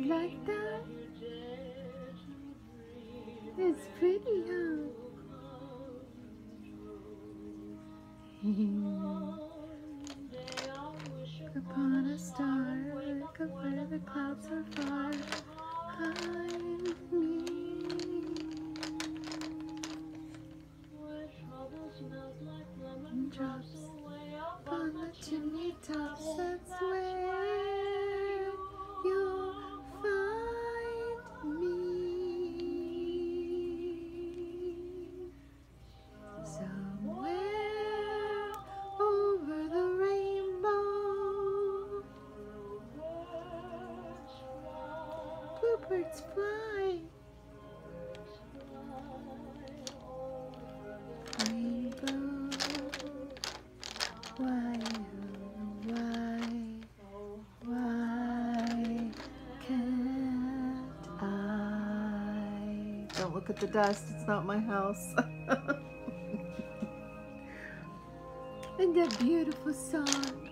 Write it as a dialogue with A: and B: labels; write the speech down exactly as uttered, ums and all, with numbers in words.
A: like that? It's pretty, huh? Upon a star, look up where the clouds are far behind me. Drops on the chimney tops, that's where you'll find me. Somewhere over the rainbow, bluebirds fly. Rainbow, why, oh, why, why can't I? Don't look at the dust, it's not my house. And that beautiful song.